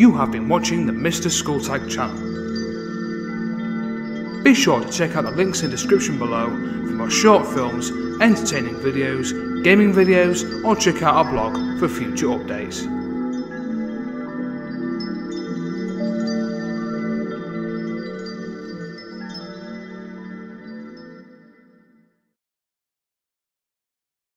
You have been watching the Mr. Skulltag channel. Be sure to check out the links in the description below for more short films, entertaining videos, gaming videos, or check out our blog for future updates.